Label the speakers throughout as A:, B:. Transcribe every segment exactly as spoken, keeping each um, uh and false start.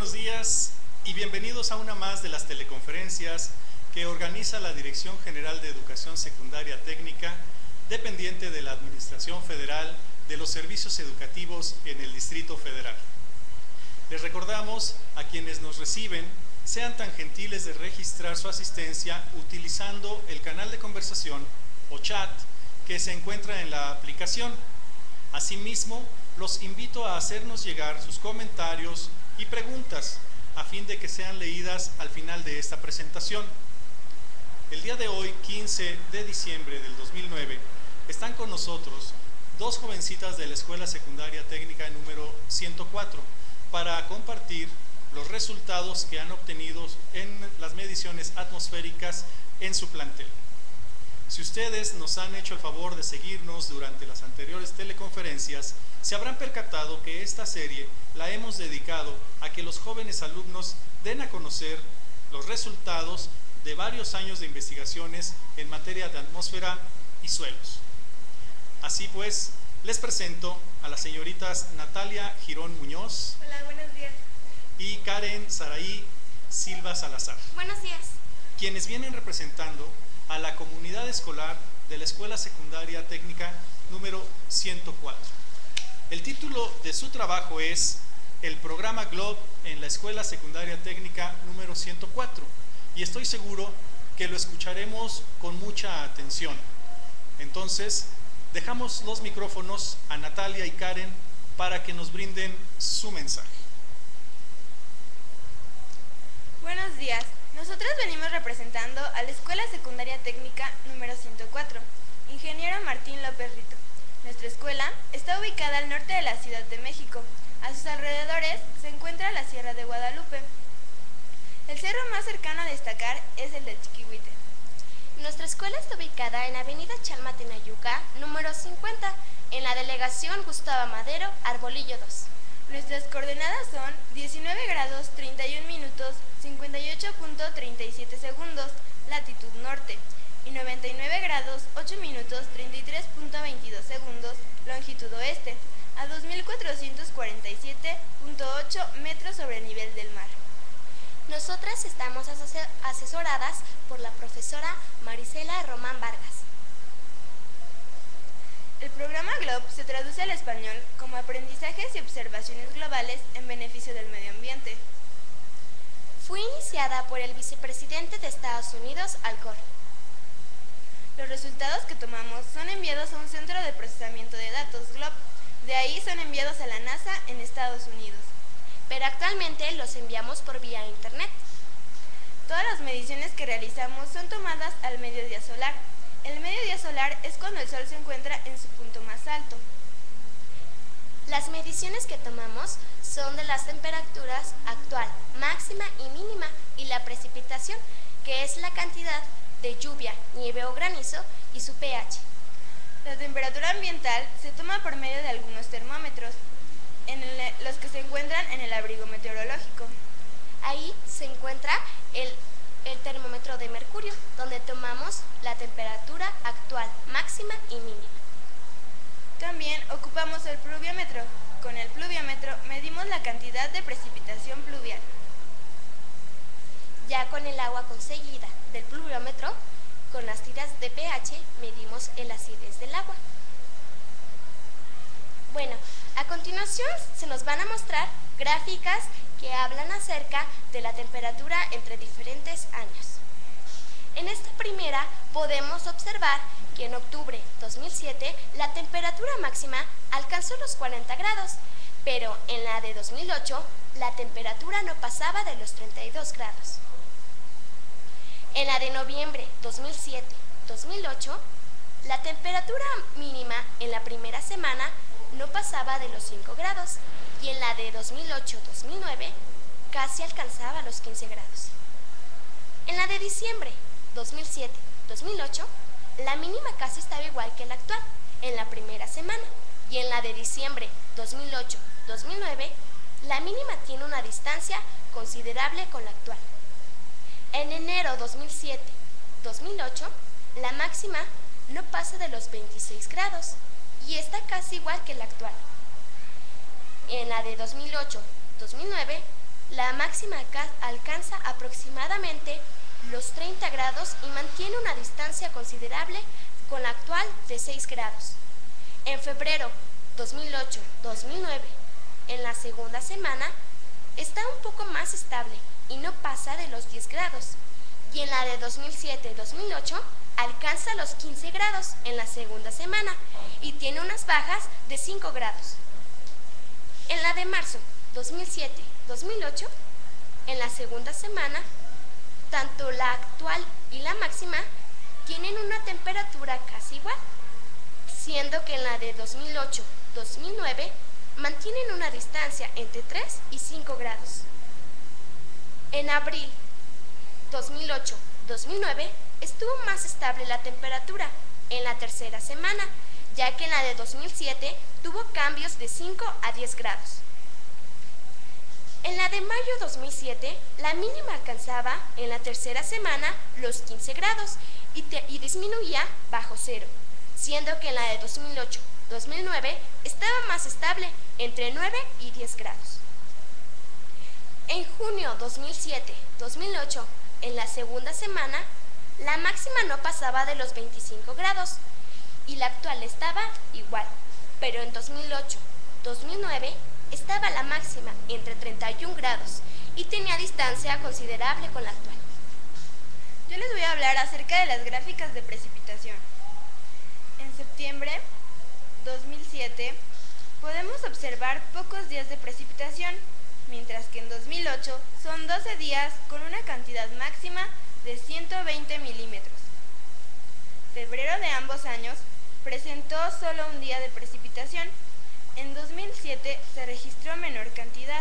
A: buenos días y bienvenidos a una más de las teleconferencias que organiza la Dirección General de Educación Secundaria Técnica, dependiente de la Administración Federal de los Servicios Educativos en el Distrito Federal. Les recordamos a quienes nos reciben sean tan gentiles de registrar su asistencia utilizando el canal de conversación o chat que se encuentra en la aplicación. Asimismo, los invito a hacernos llegar sus comentarios y preguntas a fin de que sean leídas al final de esta presentación. El día de hoy, quince de diciembre del dos mil nueve, están con nosotros dos jovencitas de la Escuela Secundaria Técnica número ciento cuatro para compartir los resultados que han obtenido en las mediciones atmosféricas en su plantel. Si ustedes nos han hecho el favor de seguirnos durante las anteriores teleconferencias, se habrán percatado que esta serie la hemos dedicado a que los jóvenes alumnos den a conocer los resultados de varios años de investigaciones en materia de atmósfera y suelos. Así pues, les presento a las señoritas Natalia Girón Muñoz.
B: Hola, buenos días.
A: Y Karen Saraí Silva Salazar.
B: Buenos días.
A: Quienes vienen representando a la comunidad escolar de la Escuela Secundaria Técnica número ciento cuatro. El título de su trabajo es el programa GLOB en la Escuela Secundaria Técnica número ciento cuatro, y estoy seguro que lo escucharemos con mucha atención. Entonces, dejamos los micrófonos a Natalia y Karen para que nos brinden su mensaje.
B: Buenos días. Nosotros venimos representando a la Escuela Secundaria Técnica número ciento cuatro, Ingeniero Martín López Rito. Nuestra escuela está ubicada al norte de la Ciudad de México. A sus alrededores se encuentra la Sierra de Guadalupe. El cerro más cercano a destacar es el de Chiquihuite.
C: Nuestra escuela está ubicada en Avenida Chalma-Tenayuca, número cincuenta, en la delegación Gustavo Madero, Arbolillo dos.
B: Nuestras coordenadas son diecinueve grados treinta y un minutos cincuenta y ocho punto treinta y siete segundos, latitud norte, y noventa y nueve grados ocho minutos treinta y tres punto veintidós segundos, longitud oeste, a dos mil cuatrocientos cuarenta y siete punto ocho metros sobre el nivel del mar.
C: Nosotras estamos asesoradas por la profesora Marisela Román Vargas.
B: El programa GLOB se traduce al español como Aprendizajes y Observaciones Globales en Beneficio del Medio Ambiente.
C: Fue iniciada por el vicepresidente de Estados Unidos, Al Gore.
B: Los resultados que tomamos son enviados a un centro de procesamiento de datos, GLOB. De ahí son enviados a la NASA en Estados Unidos.
C: Pero actualmente los enviamos por vía internet.
B: Todas las mediciones que realizamos son tomadas al mediodía solar. El mediodía solar es cuando el sol se encuentra en su punto más alto.
C: Las mediciones que tomamos son de las temperaturas actual, máxima y mínima, y la precipitación, que es la cantidad de lluvia, nieve o granizo, y su pH.
B: La temperatura ambiental se toma por medio de algunos termómetros, en el, los que se encuentran en el abrigo meteorológico.
C: Ahí se encuentra el, el termómetro de mercurio, donde tomamos la temperatura actual, máxima y mínima.
B: También ocupamos el pluviómetro. Con el pluviómetro medimos la cantidad de precipitación pluvial.
C: Ya con el agua conseguida del pluviómetro, con las tiras de pH medimos el acidez del agua. Bueno, a continuación se nos van a mostrar gráficas que hablan acerca de la temperatura entre diferentes años. En esta primera podemos observar que en octubre de dos mil siete la temperatura máxima alcanzó los cuarenta grados, pero en la de dos mil ocho la temperatura no pasaba de los treinta y dos grados. En la de noviembre de dos mil siete a dos mil ocho, la temperatura mínima en la primera semana no pasaba de los cinco grados, y en la de dos mil ocho a dos mil nueve casi alcanzaba los quince grados. En la de diciembre de dos mil siete a dos mil ocho, la mínima casi estaba igual que la actual, en la primera semana, y en la de diciembre de dos mil ocho a dos mil nueve, la mínima tiene una distancia considerable con la actual. En enero de dos mil siete a dos mil ocho, la máxima no pasa de los veintiséis grados, y está casi igual que la actual. En la de dos mil ocho a dos mil nueve, La máxima alcanza aproximadamente los treinta grados y mantiene una distancia considerable con la actual de seis grados. En febrero dos mil ocho dos mil nueve, en la segunda semana, está un poco más estable y no pasa de los diez grados. Y en la de dos mil siete dos mil ocho alcanza los quince grados en la segunda semana y tiene unas bajas de cinco grados. En la de marzo dos mil siete dos mil ocho, en la segunda semana, tanto la actual y la máxima tienen una temperatura casi igual, siendo que en la de dos mil ocho dos mil nueve mantienen una distancia entre tres y cinco grados. En abril dos mil ocho dos mil nueve estuvo más estable la temperatura en la tercera semana, ya que en la de dos mil siete tuvo cambios de cinco a diez grados. En la de mayo dos mil siete, la mínima alcanzaba en la tercera semana los quince grados y, te, y disminuía bajo cero, siendo que en la de dos mil ocho dos mil nueve estaba más estable entre nueve y diez grados. En junio dos mil siete dos mil ocho, en la segunda semana, la máxima no pasaba de los veinticinco grados y la actual estaba igual, pero en dos mil ocho dos mil nueve estaba la máxima entre treinta y un grados y tenía distancia considerable con la actual.
B: Yo les voy a hablar acerca de las gráficas de precipitación. En septiembre dos mil siete podemos observar pocos días de precipitación, mientras que en dos mil ocho son doce días con una cantidad máxima de ciento veinte milímetros. Febrero de ambos años presentó solo un día de precipitación. En dos mil siete se registró menor cantidad.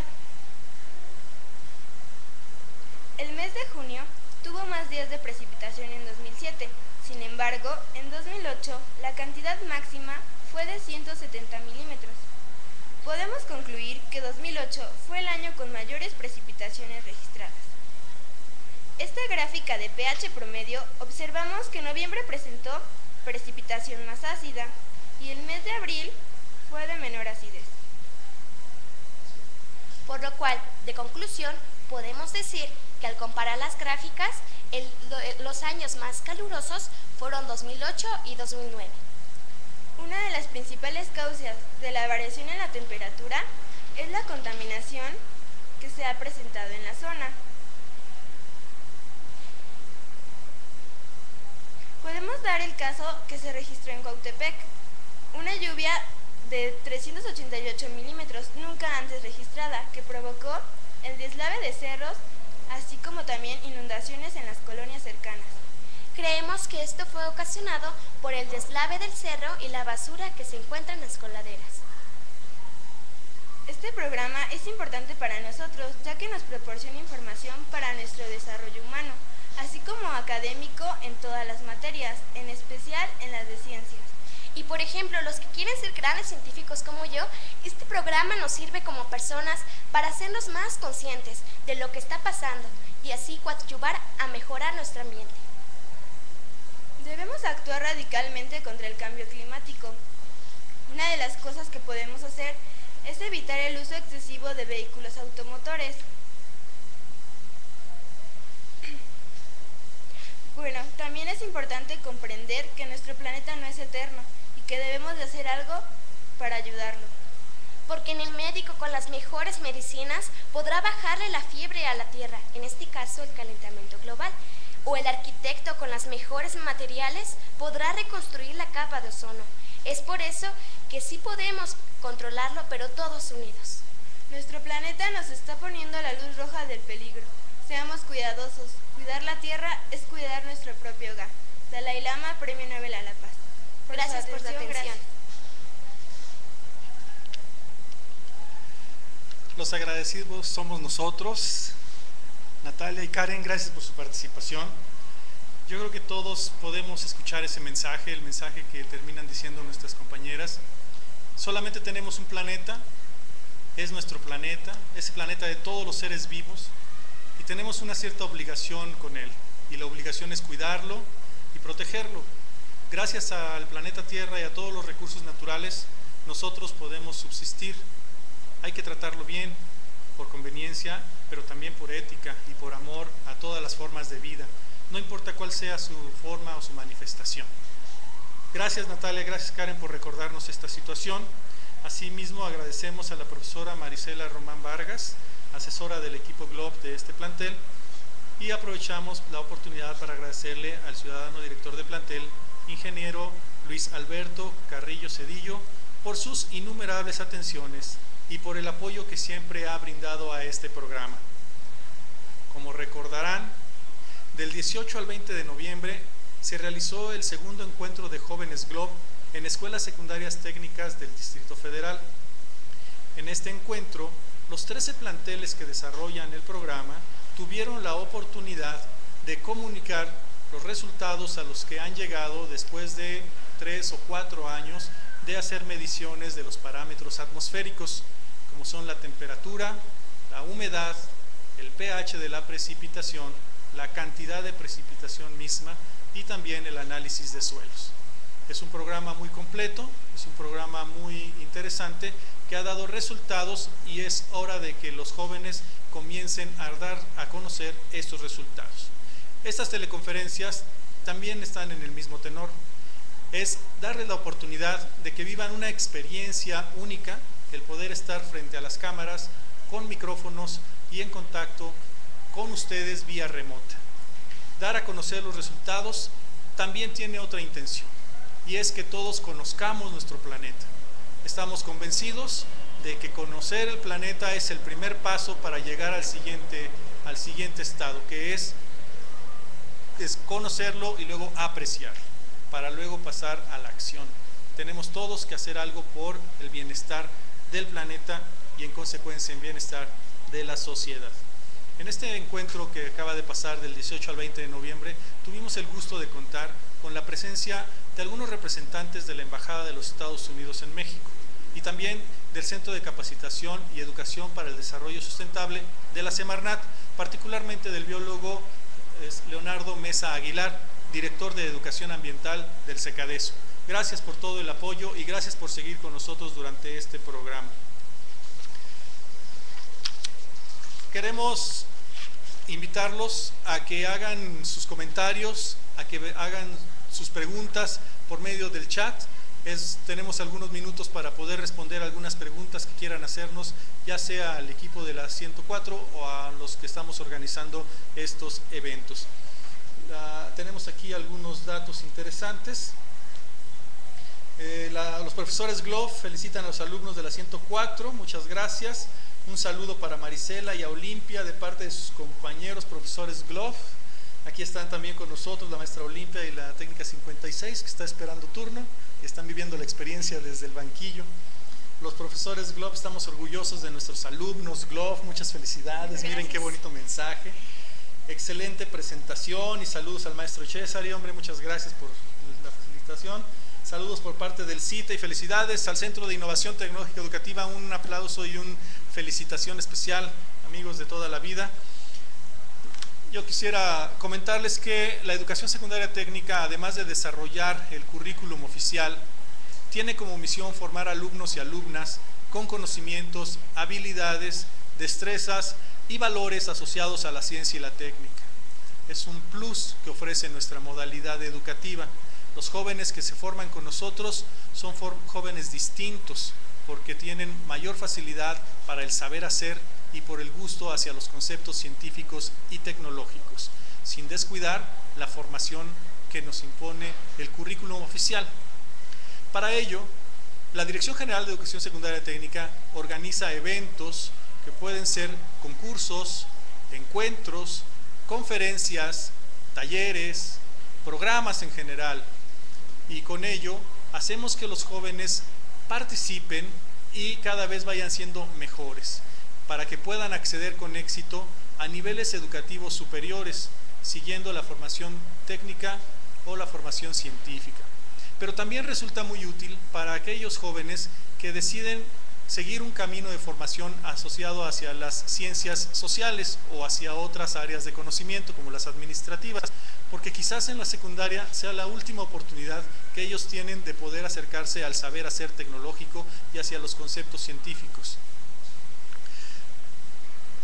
B: El mes de junio tuvo más días de precipitación en dos mil siete. Sin embargo, en dos mil ocho la cantidad máxima fue de ciento setenta milímetros. Podemos concluir que dos mil ocho fue el año con mayores precipitaciones registradas. Esta gráfica de pH promedio observamos que noviembre presentó precipitación más ácida y el mes de abril fue de menor acidez.
C: Por lo cual, de conclusión, podemos decir que al comparar las gráficas, el, los años más calurosos fueron dos mil ocho y dos mil nueve.
B: Una de las principales causas de la variación en la temperatura es la contaminación que se ha presentado en la zona. Podemos dar el caso que se registró en Cuautepec, una lluvia de trescientos ochenta y ocho milímetros nunca antes registrada, que provocó el deslave de cerros, así como también inundaciones en las colonias cercanas.
C: Creemos que esto fue ocasionado por el deslave del cerro y la basura que se encuentra en las coladeras.
B: Este programa es importante para nosotros, ya que nos proporciona información para nuestro desarrollo humano, así como académico en todas las materias, en especial en las de ciencias.
C: Y por ejemplo, los que quieren ser grandes científicos como yo, este programa nos sirve como personas para hacernos más conscientes de lo que está pasando y así coadyuvar a mejorar nuestro ambiente.
B: Debemos actuar radicalmente contra el cambio climático. Una de las cosas que podemos hacer es evitar el uso excesivo de vehículos automotores. Bueno, también es importante comprender que nuestro planeta no es eterno y que debemos de hacer algo para ayudarlo.
C: Porque en el médico con las mejores medicinas podrá bajarle la fiebre a la Tierra, en este caso el calentamiento global. O el arquitecto con los mejores materiales podrá reconstruir la capa de ozono. Es por eso que sí podemos controlarlo, pero todos unidos.
B: Nuestro planeta nos está poniendo la luz roja del peligro. Seamos cuidadosos. Cuidar la Tierra es cuidar nuestro propio hogar. Dalai Lama, Premio Nobel a la Paz.
C: Por gracias por su atención. Gracias.
A: Los agradecidos somos nosotros. Natalia y Karen, gracias por su participación. Yo creo que todos podemos escuchar ese mensaje, el mensaje que terminan diciendo nuestras compañeras. Solamente tenemos un planeta, es nuestro planeta, es el planeta de todos los seres vivos y tenemos una cierta obligación con él. Y la obligación es cuidarlo y protegerlo. Gracias al planeta Tierra y a todos los recursos naturales, nosotros podemos subsistir. Hay que tratarlo bien, por conveniencia, pero también por ética y por amor a todas las formas de vida, no importa cuál sea su forma o su manifestación. Gracias Natalia, gracias Karen por recordarnos esta situación. Asimismo agradecemos a la profesora Marisela Román Vargas, asesora del equipo GLOB de este plantel, y aprovechamos la oportunidad para agradecerle al ciudadano director de plantel, ingeniero Luis Alberto Carrillo Cedillo, por sus innumerables atenciones y por el apoyo que siempre ha brindado a este programa. Como recordarán, del dieciocho al veinte de noviembre se realizó el segundo encuentro de jóvenes GLOB en escuelas secundarias técnicas del Distrito Federal. En este encuentro, los trece planteles que desarrollan el programa tuvieron la oportunidad de comunicar los resultados a los que han llegado después de tres o cuatro años de hacer mediciones de los parámetros atmosféricos, como son la temperatura, la humedad, el pH de la precipitación, la cantidad de precipitación misma y también el análisis de suelos. Es un programa muy completo, es un programa muy interesante que ha dado resultados y es hora de que los jóvenes comiencen a dar a conocer estos resultados. Estas teleconferencias también están en el mismo tenor. Es darles la oportunidad de que vivan una experiencia única, el poder estar frente a las cámaras, con micrófonos y en contacto con ustedes vía remota. Dar a conocer los resultados también tiene otra intención, y es que todos conozcamos nuestro planeta. Estamos convencidos de que conocer el planeta es el primer paso para llegar al siguiente, al siguiente estado, que es, es conocerlo y luego apreciarlo, para luego pasar a la acción. Tenemos todos que hacer algo por el bienestar del planeta y en consecuencia el bienestar de la sociedad. En este encuentro que acaba de pasar del dieciocho al veinte de noviembre, tuvimos el gusto de contar con la presencia de algunos representantes de la Embajada de los Estados Unidos en México y también del Centro de Capacitación y Educación para el Desarrollo Sustentable de la Semarnat, particularmente del biólogo Leonardo Mesa Aguilar, director de Educación Ambiental del SECADESO. Gracias por todo el apoyo y gracias por seguir con nosotros durante este programa. Queremos invitarlos a que hagan sus comentarios, a que hagan sus preguntas por medio del chat. Es, tenemos algunos minutos para poder responder algunas preguntas que quieran hacernos, ya sea al equipo de la ciento cuatro o a los que estamos organizando estos eventos. La, tenemos aquí algunos datos interesantes. Eh, la, los profesores GLOB felicitan a los alumnos de la ciento cuatro, muchas gracias. Un saludo para Marisela y a Olimpia de parte de sus compañeros profesores GLOB. Aquí están también con nosotros la maestra Olimpia y la técnica cincuenta y seis que está esperando turno y están viviendo la experiencia desde el banquillo. Los profesores GLOB estamos orgullosos de nuestros alumnos GLOB, muchas felicidades, gracias. Miren qué bonito mensaje. Excelente presentación y saludos al maestro César, y hombre, muchas gracias por la felicitación. Saludos por parte del CITE y felicidades al Centro de Innovación Tecnológica Educativa, un aplauso y una felicitación especial, amigos de toda la vida. Yo quisiera comentarles que la educación secundaria técnica, además de desarrollar el currículum oficial, tiene como misión formar alumnos y alumnas con conocimientos, habilidades, destrezas y valores asociados a la ciencia y la técnica. Es un plus que ofrece nuestra modalidad educativa. Los jóvenes que se forman con nosotros son jóvenes distintos porque tienen mayor facilidad para el saber hacer y por el gusto hacia los conceptos científicos y tecnológicos, sin descuidar la formación que nos impone el currículum oficial. Para ello, la Dirección General de Educación Secundaria Técnica organiza eventos que pueden ser concursos, encuentros, conferencias, talleres, programas en general, y con ello hacemos que los jóvenes participen y cada vez vayan siendo mejores, para que puedan acceder con éxito a niveles educativos superiores, siguiendo la formación técnica o la formación científica. Pero también resulta muy útil para aquellos jóvenes que deciden seguir un camino de formación asociado hacia las ciencias sociales o hacia otras áreas de conocimiento como las administrativas, porque quizás en la secundaria sea la última oportunidad que ellos tienen de poder acercarse al saber hacer tecnológico y hacia los conceptos científicos.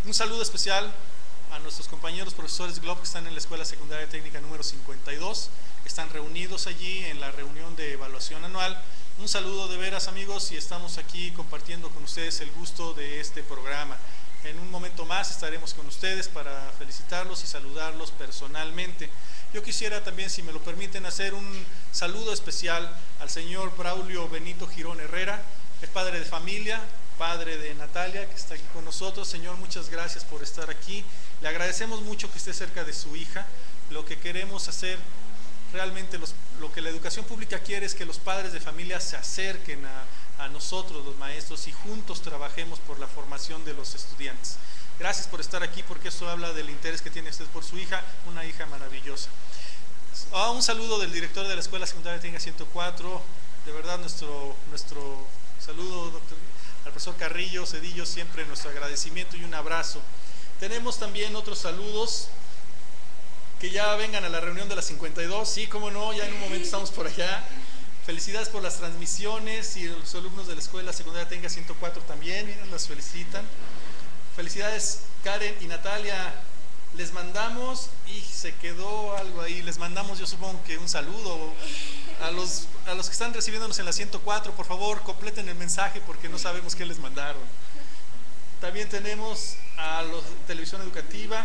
A: Un saludo especial a nuestros compañeros profesores Glob que están en la Escuela Secundaria Técnica número cincuenta y dos, que están reunidos allí en la reunión de evaluación anual. Un saludo de veras, amigos, y estamos aquí compartiendo con ustedes el gusto de este programa. En un momento más estaremos con ustedes para felicitarlos y saludarlos personalmente. Yo quisiera también, si me lo permiten, hacer un saludo especial al señor Braulio Benito Girón Herrera, el padre de familia, padre de Natalia, que está aquí con nosotros. Señor, muchas gracias por estar aquí. Le agradecemos mucho que esté cerca de su hija. Lo que queremos hacer, realmente los, lo que la educación pública quiere es que los padres de familia se acerquen a, a nosotros, los maestros, y juntos trabajemos por la formación de los estudiantes. Gracias por estar aquí, porque eso habla del interés que tiene usted por su hija, una hija maravillosa. Ah, un saludo del director de la Escuela Secundaria Técnica ciento cuatro, de verdad nuestro, nuestro saludo, doctor, al profesor Carrillo Cedillo, siempre nuestro agradecimiento y un abrazo. Tenemos también otros saludos, que ya vengan a la reunión de la cincuenta y dos, sí, cómo no, ya en un momento estamos por allá. Felicidades por las transmisiones, y los alumnos de la Escuela Secundaria Técnica ciento cuatro también, miren, las felicitan. Felicidades Karen y Natalia, les mandamos, y se quedó algo ahí, les mandamos yo supongo que un saludo a los, a los que están recibiéndonos en la ciento cuatro, por favor completen el mensaje porque no sabemos qué les mandaron. También tenemos a los de Televisión Educativa,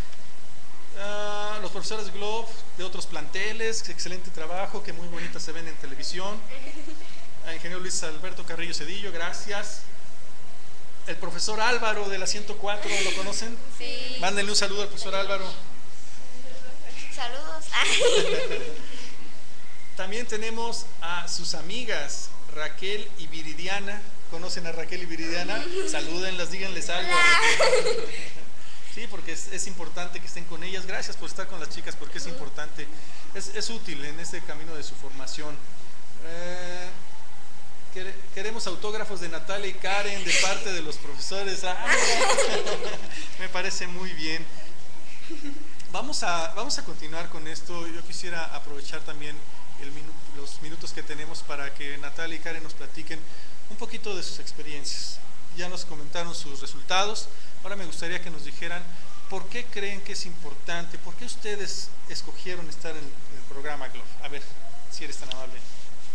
A: a los profesores Glob de otros planteles, excelente trabajo, que muy bonitas se ven en televisión. A ingeniero Luis Alberto Carrillo Cedillo, gracias. El profesor Álvaro de la ciento cuatro, ¿lo conocen?
B: Sí.
A: Mándenle un saludo al profesor Álvaro.
C: Saludos.
A: También tenemos a sus amigas Raquel y Viridiana. ¿Conocen a Raquel y Viridiana? Salúdenlas, díganles algo. Sí, porque es, es importante que estén con ellas. Gracias por estar con las chicas, porque es importante, es, es útil en este camino de su formación. Eh, queremos autógrafos de Natalia y Karen de parte de los profesores. ¡Ah! Me parece muy bien. Vamos a, vamos a continuar con esto. Yo quisiera aprovechar también el minu los minutos que tenemos para que Natalia y Karen nos platiquen un poquito de sus experiencias. Ya nos comentaron sus resultados. Ahora me gustaría que nos dijeran por qué creen que es importante, por qué ustedes escogieron estar en el, en el programa Glob. A ver, si eres tan amable.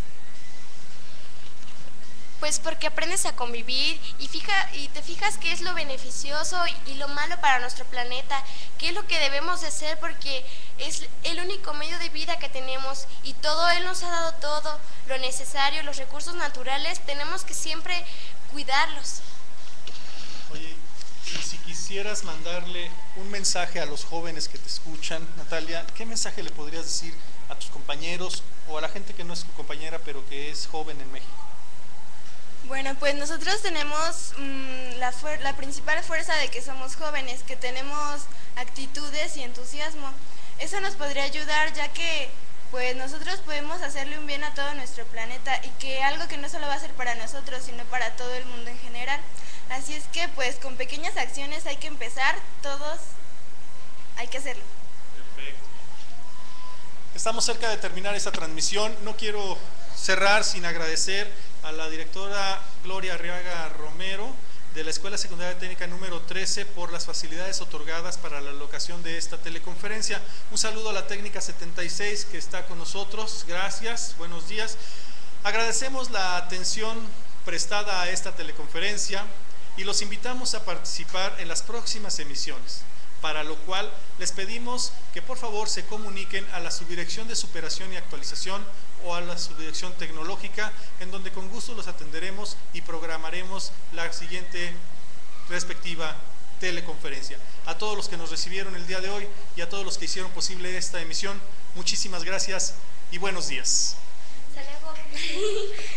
C: Pues porque aprendes a convivir y, fija, y te fijas qué es lo beneficioso y, y lo malo para nuestro planeta, qué es lo que debemos de hacer, porque es el único medio de vida que tenemos y todo Él nos ha dado todo, lo necesario, los recursos naturales, tenemos que siempre cuidarlos.
A: Oye, y si quisieras mandarle un mensaje a los jóvenes que te escuchan, Natalia, ¿qué mensaje le podrías decir a tus compañeros o a la gente que no es tu compañera pero que es joven en México?
B: Bueno, pues nosotros tenemos mmm, la, la principal fuerza de que somos jóvenes, que tenemos actitudes y entusiasmo. Eso nos podría ayudar, ya que pues nosotros podemos hacerle un bien a todo nuestro planeta, y que algo que no solo va a ser para nosotros, sino para todo el mundo en general. Así es que pues con pequeñas acciones hay que empezar, todos hay que hacerlo.
A: Perfecto. Estamos cerca de terminar esta transmisión. No quiero cerrar sin agradecer a la directora Gloria Arriaga Romero de la Escuela Secundaria Técnica número trece por las facilidades otorgadas para la locación de esta teleconferencia. Un saludo a la técnica setenta y seis que está con nosotros, gracias, buenos días. Agradecemos la atención prestada a esta teleconferencia y los invitamos a participar en las próximas emisiones, para lo cual les pedimos que por favor se comuniquen a la Subdirección de Superación y Actualización o a la Subdirección Tecnológica, en donde con gusto los atenderemos y programaremos la siguiente respectiva teleconferencia. A todos los que nos recibieron el día de hoy y a todos los que hicieron posible esta emisión, muchísimas gracias y buenos días.
C: Hasta luego.